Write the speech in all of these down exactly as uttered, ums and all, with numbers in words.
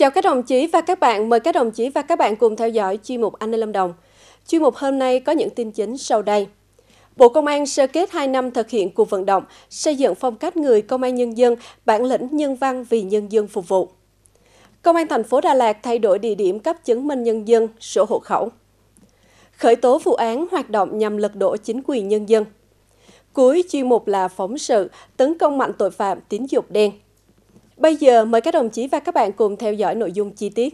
Chào các đồng chí và các bạn, mời các đồng chí và các bạn cùng theo dõi chuyên mục An ninh Lâm Đồng. Chuyên mục hôm nay có những tin chính sau đây. Bộ Công an sơ kết hai năm thực hiện cuộc vận động, xây dựng phong cách người công an nhân dân, bản lĩnh nhân văn vì nhân dân phục vụ. Công an thành phố Đà Lạt thay đổi địa điểm cấp chứng minh nhân dân, sổ hộ khẩu. Khởi tố vụ án hoạt động nhằm lật đổ chính quyền nhân dân. Cuối chuyên mục là phóng sự, tấn công mạnh tội phạm tín dụng đen. Bây giờ mời các đồng chí và các bạn cùng theo dõi nội dung chi tiết.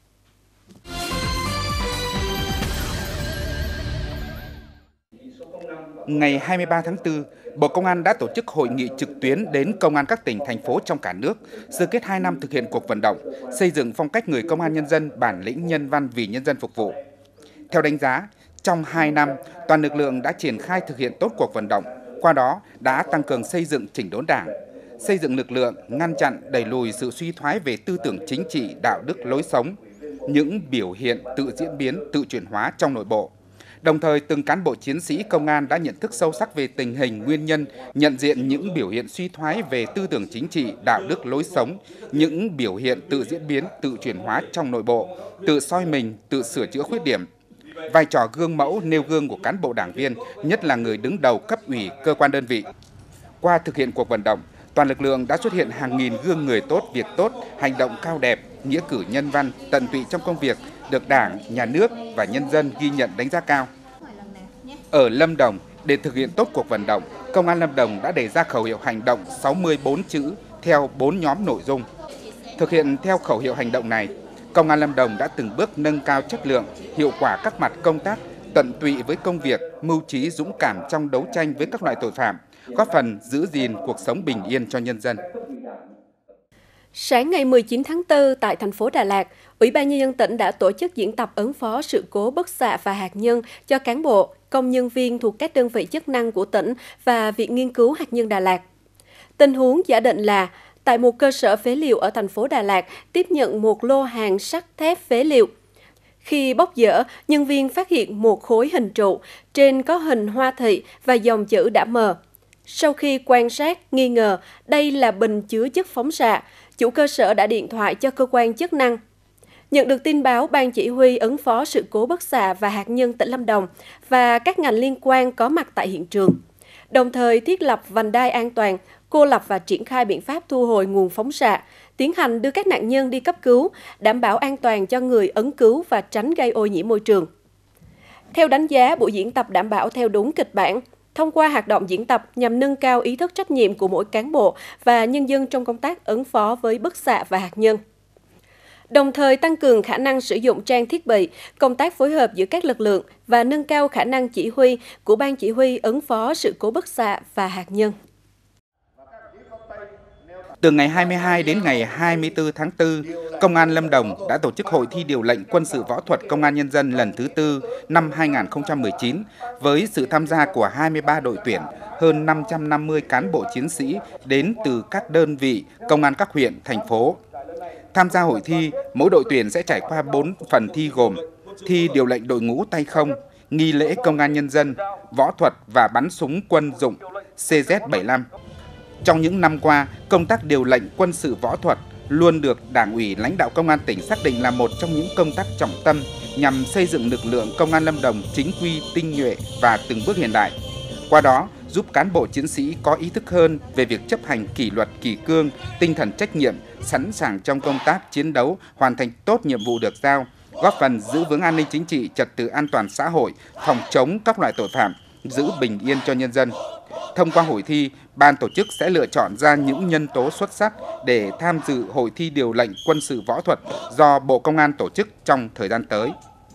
Ngày hai mươi ba tháng tư, Bộ Công an đã tổ chức hội nghị trực tuyến đến công an các tỉnh, thành phố trong cả nước, sơ kết hai năm thực hiện cuộc vận động, xây dựng phong cách người công an nhân dân, bản lĩnh nhân văn vì nhân dân phục vụ. Theo đánh giá, trong hai năm, toàn lực lượng đã triển khai thực hiện tốt cuộc vận động, qua đó đã tăng cường xây dựng chỉnh đốn Đảng, xây dựng lực lượng, ngăn chặn, đẩy lùi sự suy thoái về tư tưởng chính trị, đạo đức, lối sống, những biểu hiện tự diễn biến, tự chuyển hóa trong nội bộ. Đồng thời, từng cán bộ chiến sĩ công an đã nhận thức sâu sắc về tình hình, nguyên nhân, nhận diện những biểu hiện suy thoái về tư tưởng chính trị, đạo đức, lối sống, những biểu hiện tự diễn biến, tự chuyển hóa trong nội bộ, tự soi mình, tự sửa chữa khuyết điểm. Vai trò gương mẫu, nêu gương của cán bộ đảng viên, nhất là người đứng đầu cấp ủy, cơ quan đơn vị. Qua thực hiện cuộc vận động, toàn lực lượng đã xuất hiện hàng nghìn gương người tốt, việc tốt, hành động cao đẹp, nghĩa cử nhân văn, tận tụy trong công việc, được Đảng, Nhà nước và nhân dân ghi nhận đánh giá cao. Ở Lâm Đồng, để thực hiện tốt cuộc vận động, Công an Lâm Đồng đã đề ra khẩu hiệu hành động sáu mươi bốn chữ theo bốn nhóm nội dung. Thực hiện theo khẩu hiệu hành động này, Công an Lâm Đồng đã từng bước nâng cao chất lượng, hiệu quả các mặt công tác, tận tụy với công việc, mưu trí dũng cảm trong đấu tranh với các loại tội phạm, góp phần giữ gìn cuộc sống bình yên cho nhân dân. Sáng ngày mười chín tháng tư tại thành phố Đà Lạt, Ủy ban Nhân dân tỉnh đã tổ chức diễn tập ứng phó sự cố bức xạ và hạt nhân cho cán bộ, công nhân viên thuộc các đơn vị chức năng của tỉnh và Viện Nghiên cứu Hạt nhân Đà Lạt. Tình huống giả định là, tại một cơ sở phế liệu ở thành phố Đà Lạt tiếp nhận một lô hàng sắt thép phế liệu. Khi bóc dỡ, nhân viên phát hiện một khối hình trụ, trên có hình hoa thị và dòng chữ đã mờ. Sau khi quan sát, nghi ngờ đây là bình chứa chất phóng xạ, chủ cơ sở đã điện thoại cho cơ quan chức năng. Nhận được tin báo, Ban Chỉ huy ứng phó sự cố bức xạ và hạt nhân tỉnh Lâm Đồng và các ngành liên quan có mặt tại hiện trường, đồng thời thiết lập vành đai an toàn, cô lập và triển khai biện pháp thu hồi nguồn phóng xạ, tiến hành đưa các nạn nhân đi cấp cứu, đảm bảo an toàn cho người ứng cứu và tránh gây ô nhiễm môi trường. Theo đánh giá, buổi diễn tập đảm bảo theo đúng kịch bản. Thông qua hoạt động diễn tập nhằm nâng cao ý thức trách nhiệm của mỗi cán bộ và nhân dân trong công tác ứng phó với bức xạ và hạt nhân. Đồng thời tăng cường khả năng sử dụng trang thiết bị, công tác phối hợp giữa các lực lượng và nâng cao khả năng chỉ huy của Ban Chỉ huy ứng phó sự cố bức xạ và hạt nhân. Từ ngày hai mươi hai đến ngày hai mươi tư tháng tư, Công an Lâm Đồng đã tổ chức hội thi điều lệnh quân sự võ thuật Công an Nhân dân lần thứ tư năm hai nghìn không trăm mười chín với sự tham gia của hai mươi ba đội tuyển, hơn năm trăm năm mươi cán bộ chiến sĩ đến từ các đơn vị, công an các huyện, thành phố. Tham gia hội thi, mỗi đội tuyển sẽ trải qua bốn phần thi gồm thi điều lệnh đội ngũ tay không, nghi lễ Công an Nhân dân, võ thuật và bắn súng quân dụng C Z bảy mươi lăm. Trong những năm qua, công tác điều lệnh quân sự võ thuật luôn được Đảng ủy lãnh đạo Công an tỉnh xác định là một trong những công tác trọng tâm nhằm xây dựng lực lượng Công an Lâm Đồng chính quy, tinh nhuệ và từng bước hiện đại. Qua đó, giúp cán bộ chiến sĩ có ý thức hơn về việc chấp hành kỷ luật kỷ cương, tinh thần trách nhiệm, sẵn sàng trong công tác chiến đấu, hoàn thành tốt nhiệm vụ được giao, góp phần giữ vững an ninh chính trị, trật tự an toàn xã hội, phòng chống các loại tội phạm, giữ bình yên cho nhân dân. Thông qua hội thi, ban tổ chức sẽ lựa chọn ra những nhân tố xuất sắc để tham dự hội thi điều lệnh quân sự võ thuật do Bộ Công an tổ chức trong thời gian tới.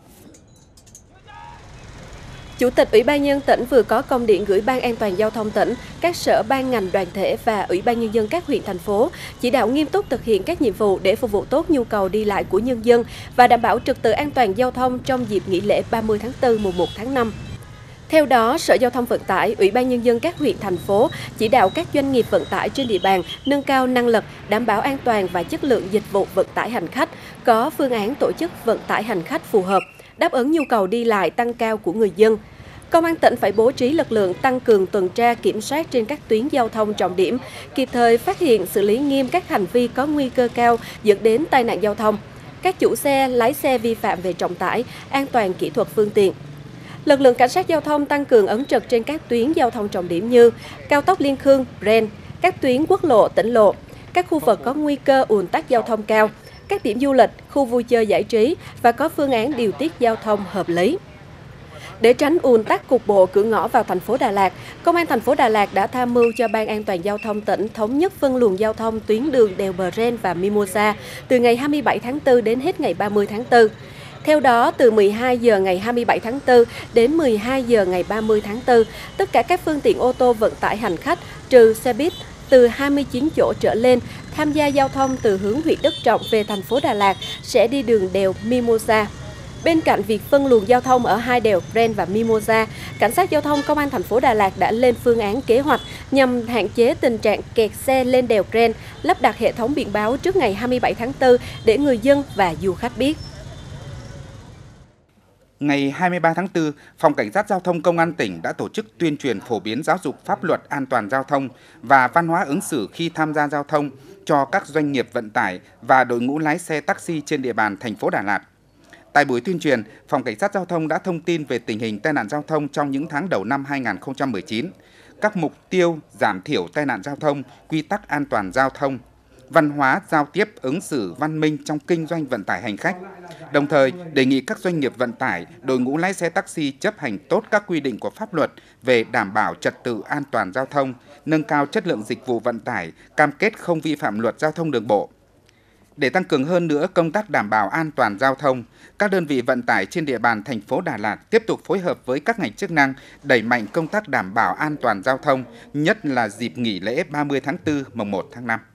Chủ tịch Ủy ban Nhân dân tỉnh vừa có công điện gửi Ban An toàn giao thông tỉnh, các sở ban ngành đoàn thể và Ủy ban Nhân dân các huyện thành phố chỉ đạo nghiêm túc thực hiện các nhiệm vụ để phục vụ tốt nhu cầu đi lại của nhân dân và đảm bảo trật tự an toàn giao thông trong dịp nghỉ lễ ba mươi tháng tư mùng một tháng năm. Theo đó, Sở Giao thông Vận tải, Ủy ban Nhân dân các huyện, thành phố chỉ đạo các doanh nghiệp vận tải trên địa bàn nâng cao năng lực, đảm bảo an toàn và chất lượng dịch vụ vận tải hành khách, có phương án tổ chức vận tải hành khách phù hợp, đáp ứng nhu cầu đi lại tăng cao của người dân. Công an tỉnh phải bố trí lực lượng tăng cường tuần tra kiểm soát trên các tuyến giao thông trọng điểm, kịp thời phát hiện xử lý nghiêm các hành vi có nguy cơ cao dẫn đến tai nạn giao thông. Các chủ xe, lái xe vi phạm về trọng tải, an toàn kỹ thuật phương tiện. Lực lượng cảnh sát giao thông tăng cường ấn trực trên các tuyến giao thông trọng điểm như cao tốc Liên Khương, Bren, các tuyến quốc lộ, tỉnh lộ, các khu vực có nguy cơ ùn tắc giao thông cao, các điểm du lịch, khu vui chơi giải trí và có phương án điều tiết giao thông hợp lý. Để tránh ùn tắc cục bộ cửa ngõ vào thành phố Đà Lạt, Công an thành phố Đà Lạt đã tham mưu cho Ban An toàn giao thông tỉnh thống nhất phân luồng giao thông tuyến đường đèo Bờ Ren và Mimosa từ ngày hai mươi bảy tháng tư đến hết ngày ba mươi tháng tư. Theo đó, từ mười hai giờ ngày hai mươi bảy tháng tư đến mười hai giờ ngày ba mươi tháng tư, tất cả các phương tiện ô tô vận tải hành khách trừ xe buýt từ hai mươi chín chỗ trở lên tham gia giao thông từ hướng huyện Đức Trọng về thành phố Đà Lạt sẽ đi đường đèo Mimosa. Bên cạnh việc phân luồng giao thông ở hai đèo Bren và Mimosa, Cảnh sát giao thông Công an thành phố Đà Lạt đã lên phương án kế hoạch nhằm hạn chế tình trạng kẹt xe lên đèo Bren, lắp đặt hệ thống biển báo trước ngày hai mươi bảy tháng tư để người dân và du khách biết. Ngày hai mươi ba tháng tư, Phòng Cảnh sát Giao thông Công an tỉnh đã tổ chức tuyên truyền phổ biến giáo dục pháp luật an toàn giao thông và văn hóa ứng xử khi tham gia giao thông cho các doanh nghiệp vận tải và đội ngũ lái xe taxi trên địa bàn thành phố Đà Lạt. Tại buổi tuyên truyền, Phòng Cảnh sát Giao thông đã thông tin về tình hình tai nạn giao thông trong những tháng đầu năm hai nghìn không trăm mười chín, các mục tiêu giảm thiểu tai nạn giao thông, quy tắc an toàn giao thông, văn hóa giao tiếp ứng xử văn minh trong kinh doanh vận tải hành khách. Đồng thời, đề nghị các doanh nghiệp vận tải, đội ngũ lái xe taxi chấp hành tốt các quy định của pháp luật về đảm bảo trật tự an toàn giao thông, nâng cao chất lượng dịch vụ vận tải, cam kết không vi phạm luật giao thông đường bộ. Để tăng cường hơn nữa công tác đảm bảo an toàn giao thông, các đơn vị vận tải trên địa bàn thành phố Đà Lạt tiếp tục phối hợp với các ngành chức năng đẩy mạnh công tác đảm bảo an toàn giao thông, nhất là dịp nghỉ lễ ba mươi tháng tư, mùng một tháng năm.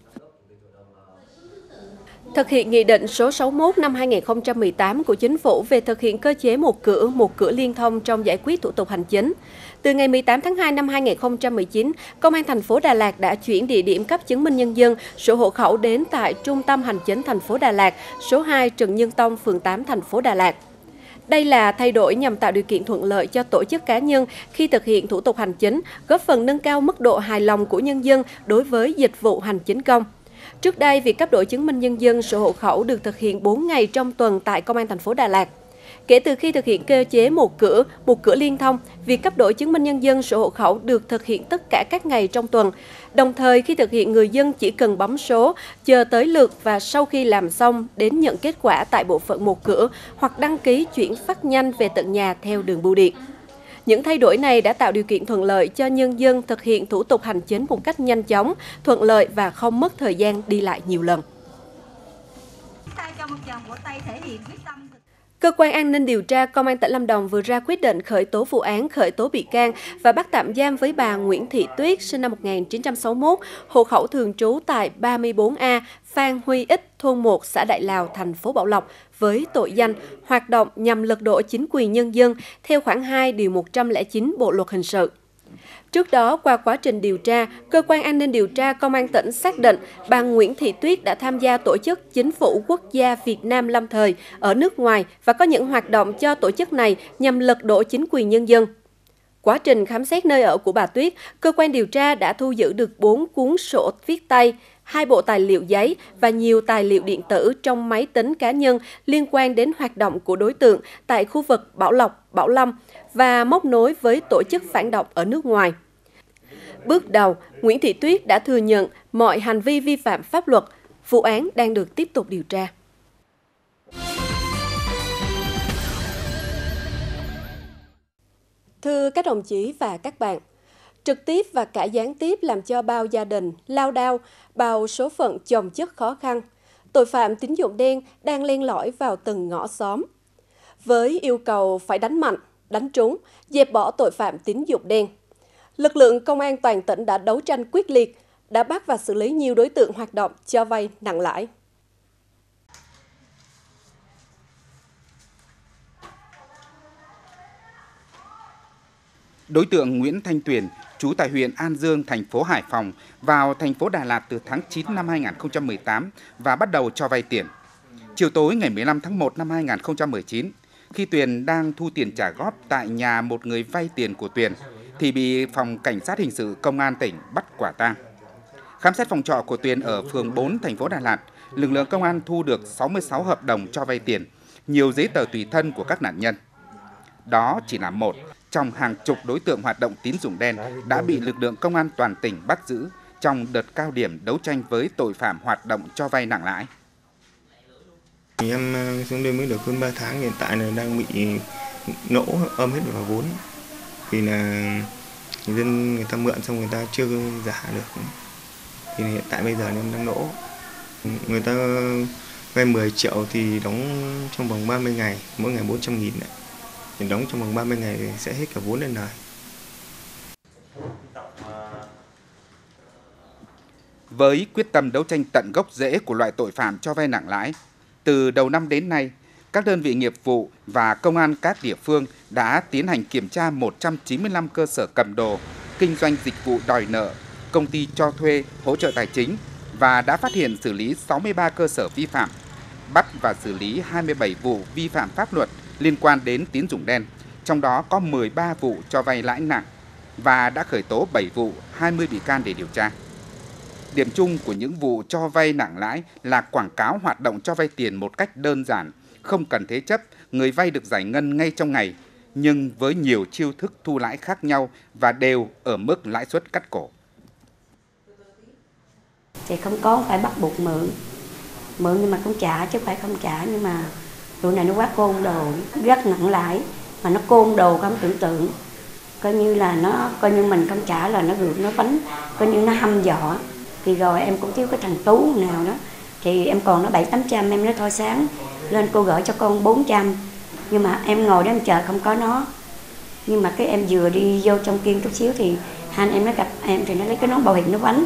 Thực hiện Nghị định số sáu mươi mốt năm hai nghìn không trăm mười tám của Chính phủ về thực hiện cơ chế một cửa, một cửa liên thông trong giải quyết thủ tục hành chính. Từ ngày mười tám tháng hai năm hai nghìn không trăm mười chín, Công an thành phố Đà Lạt đã chuyển địa điểm cấp chứng minh nhân dân, sổ hộ khẩu đến tại Trung tâm Hành chính thành phố Đà Lạt, số hai Trần Nhân Tông, phường tám, thành phố Đà Lạt. Đây là thay đổi nhằm tạo điều kiện thuận lợi cho tổ chức cá nhân khi thực hiện thủ tục hành chính, góp phần nâng cao mức độ hài lòng của nhân dân đối với dịch vụ hành chính công. Trước đây, việc cấp đổi chứng minh nhân dân, sổ hộ khẩu được thực hiện bốn ngày trong tuần tại Công an thành phố Đà Lạt. Kể từ khi thực hiện cơ chế một cửa, một cửa liên thông, việc cấp đổi chứng minh nhân dân, sổ hộ khẩu được thực hiện tất cả các ngày trong tuần. Đồng thời, khi thực hiện, người dân chỉ cần bấm số, chờ tới lượt và sau khi làm xong đến nhận kết quả tại bộ phận một cửa hoặc đăng ký chuyển phát nhanh về tận nhà theo đường bưu điện. Những thay đổi này đã tạo điều kiện thuận lợi cho nhân dân thực hiện thủ tục hành chính một cách nhanh chóng, thuận lợi và không mất thời gian đi lại nhiều lần. Cơ quan An ninh điều tra Công an tỉnh Lâm Đồng vừa ra quyết định khởi tố vụ án, khởi tố bị can và bắt tạm giam với bà Nguyễn Thị Tuyết, sinh năm một nghìn chín trăm sáu mươi mốt, hộ khẩu thường trú tại ba mươi bốn A, Phan Huy Ích, thôn một, xã Đại Lào, thành phố Bảo Lộc, với tội danh hoạt động nhằm lật đổ chính quyền nhân dân theo khoản hai điều một trăm lẻ chín Bộ luật hình sự. Trước đó, qua quá trình điều tra, Cơ quan An ninh điều tra Công an tỉnh xác định bà Nguyễn Thị Tuyết đã tham gia tổ chức Chính phủ Quốc gia Việt Nam lâm thời ở nước ngoài và có những hoạt động cho tổ chức này nhằm lật đổ chính quyền nhân dân. Quá trình khám xét nơi ở của bà Tuyết, cơ quan điều tra đã thu giữ được bốn cuốn sổ viết tay, hai bộ tài liệu giấy và nhiều tài liệu điện tử trong máy tính cá nhân liên quan đến hoạt động của đối tượng tại khu vực Bảo Lộc, Bảo Lâm và móc nối với tổ chức phản động ở nước ngoài. Bước đầu, Nguyễn Thị Tuyết đã thừa nhận mọi hành vi vi phạm pháp luật. Vụ án đang được tiếp tục điều tra. Thưa các đồng chí và các bạn, trực tiếp và cả gián tiếp làm cho bao gia đình lao đao, bao số phận chồng chất khó khăn. Tội phạm tín dụng đen đang len lỏi vào từng ngõ xóm. Với yêu cầu phải đánh mạnh, đánh trúng, dẹp bỏ tội phạm tín dụng đen, lực lượng công an toàn tỉnh đã đấu tranh quyết liệt, đã bắt và xử lý nhiều đối tượng hoạt động cho vay nặng lãi. Đối tượng Nguyễn Thanh Tuyền, trú tại huyện An Dương, thành phố Hải Phòng, vào thành phố Đà Lạt từ tháng chín năm hai nghìn không trăm mười tám và bắt đầu cho vay tiền. Chiều tối ngày mười lăm tháng một năm hai nghìn không trăm mười chín, Khi Tuyền đang thu tiền trả góp tại nhà một người vay tiền của Tuyền thì bị Phòng Cảnh sát Hình sự Công an tỉnh bắt quả tang. Khám xét phòng trọ của Tuyền ở phường bốn, thành phố Đà Lạt, lực lượng công an thu được sáu mươi sáu hợp đồng cho vay tiền, nhiều giấy tờ tùy thân của các nạn nhân. Đó chỉ là một trong hàng chục đối tượng hoạt động tín dụng đen đã bị lực lượng công an toàn tỉnh bắt giữ trong đợt cao điểm đấu tranh với tội phạm hoạt động cho vay nặng lãi. Em xuống đây mới được hơn ba tháng, hiện tại là đang bị nỗ âm hết vào vốn. Vì là người dân người ta mượn xong người ta chưa trả được. Thì hiện tại bây giờ em đang nỗ. Người ta vay mười triệu thì đóng trong vòng ba mươi ngày, mỗi ngày bốn trăm nghìn. Thì đóng trong vòng ba mươi ngày thì sẽ hết cả vốn lên lời. Với quyết tâm đấu tranh tận gốc rễ của loại tội phạm cho vay nặng lãi, từ đầu năm đến nay, các đơn vị nghiệp vụ và công an các địa phương đã tiến hành kiểm tra một trăm chín mươi lăm cơ sở cầm đồ, kinh doanh dịch vụ đòi nợ, công ty cho thuê, hỗ trợ tài chính và đã phát hiện xử lý sáu mươi ba cơ sở vi phạm, bắt và xử lý hai mươi bảy vụ vi phạm pháp luật liên quan đến tín dụng đen, trong đó có mười ba vụ cho vay lãi nặng và đã khởi tố bảy vụ, hai mươi bị can để điều tra. Điểm chung của những vụ cho vay nặng lãi là quảng cáo hoạt động cho vay tiền một cách đơn giản, không cần thế chấp, người vay được giải ngân ngay trong ngày, nhưng với nhiều chiêu thức thu lãi khác nhau và đều ở mức lãi suất cắt cổ. Thì không có phải bắt buộc mượn, mượn nhưng mà cũng trả chứ phải không trả, nhưng mà tụi này nó quá côn đồ, rất nặng lãi, mà nó côn đồ không tưởng tượng, coi như là nó coi như mình không trả là nó gượng nó bánh, coi như nó hăm dọa. Thì rồi em cũng thiếu cái thằng Tú nào đó, thì em còn nó bảy tám trăm, em nói thôi sáng lên cô gửi cho con bốn trăm, nhưng mà em ngồi đó em chờ không có nó, nhưng mà cái em vừa đi vô trong kia chút xíu thì hai anh em nó gặp em thì nó lấy cái nón bảo hiểm nó bánh.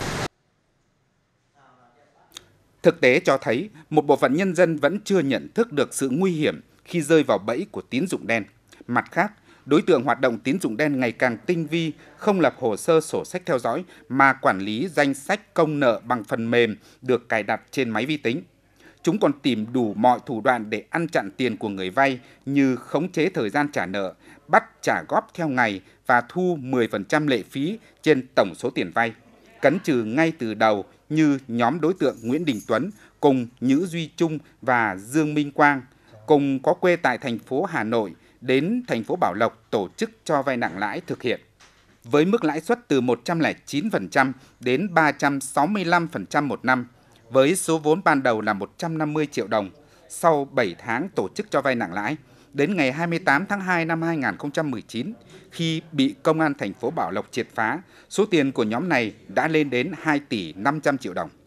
Thực tế cho thấy một bộ phận nhân dân vẫn chưa nhận thức được sự nguy hiểm khi rơi vào bẫy của tín dụng đen. Mặt khác, đối tượng hoạt động tín dụng đen ngày càng tinh vi, không lập hồ sơ sổ sách theo dõi mà quản lý danh sách công nợ bằng phần mềm được cài đặt trên máy vi tính. Chúng còn tìm đủ mọi thủ đoạn để ăn chặn tiền của người vay như khống chế thời gian trả nợ, bắt trả góp theo ngày và thu mười phần trăm lệ phí trên tổng số tiền vay. Cấn trừ ngay từ đầu như nhóm đối tượng Nguyễn Đình Tuấn cùng Nhữ Duy Trung và Dương Minh Quang, cùng có quê tại thành phố Hà Nội, đến thành phố Bảo Lộc tổ chức cho vay nặng lãi thực hiện. Với mức lãi suất từ một trăm lẻ chín phần trăm đến ba trăm sáu mươi lăm phần trăm một năm, với số vốn ban đầu là một trăm năm mươi triệu đồng, sau bảy tháng tổ chức cho vay nặng lãi, đến ngày hai mươi tám tháng hai năm hai nghìn không trăm mười chín, khi bị Công an thành phố Bảo Lộc triệt phá, số tiền của nhóm này đã lên đến hai tỷ năm trăm triệu đồng.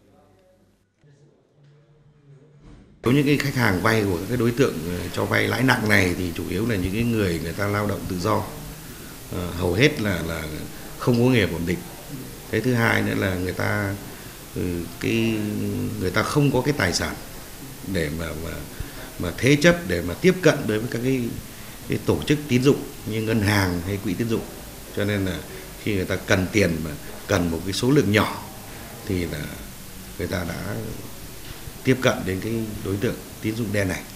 Đối với những cái khách hàng vay của các đối tượng cho vay lãi nặng này thì chủ yếu là những cái người người ta lao động tự do, à, hầu hết là là không có nghề ổn định. Cái thứ hai nữa là người ta cái người ta không có cái tài sản để mà mà mà thế chấp để mà tiếp cận đối với các cái, cái tổ chức tín dụng như ngân hàng hay quỹ tín dụng, cho nên là khi người ta cần tiền mà cần một cái số lượng nhỏ thì là người ta đã tiếp cận đến cái đối tượng tín dụng đen này.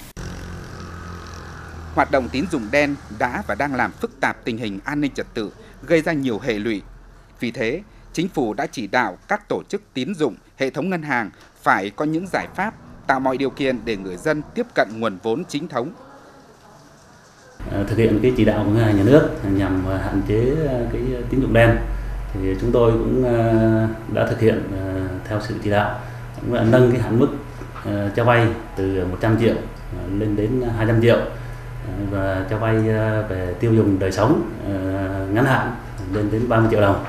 Hoạt động tín dụng đen đã và đang làm phức tạp tình hình an ninh trật tự, gây ra nhiều hệ lụy. Vì thế, Chính phủ đã chỉ đạo các tổ chức tín dụng, hệ thống ngân hàng phải có những giải pháp tạo mọi điều kiện để người dân tiếp cận nguồn vốn chính thống. Thực hiện cái chỉ đạo của Ngân hàng Nhà nước nhằm hạn chế cái tín dụng đen, thì chúng tôi cũng đã thực hiện theo sự chỉ đạo, cũng là nâng cái hạn mức cho vay từ một trăm triệu lên đến hai trăm triệu và cho vay về tiêu dùng đời sống ngắn hạn lên đến ba mươi triệu đồng.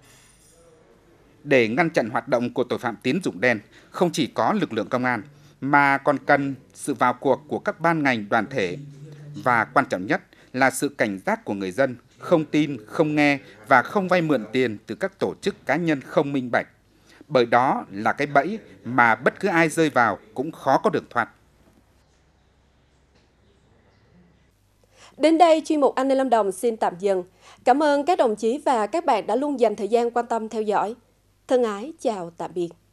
Để ngăn chặn hoạt động của tội phạm tín dụng đen, không chỉ có lực lượng công an mà còn cần sự vào cuộc của các ban ngành đoàn thể. Và quan trọng nhất là sự cảnh giác của người dân, không tin, không nghe và không vay mượn tiền từ các tổ chức cá nhân không minh bạch. Bởi đó là cái bẫy mà bất cứ ai rơi vào cũng khó có được thoát. Đến đây, chuyên mục An ninh Lâm Đồng xin tạm dừng. Cảm ơn các đồng chí và các bạn đã luôn dành thời gian quan tâm theo dõi. Thân ái, chào tạm biệt.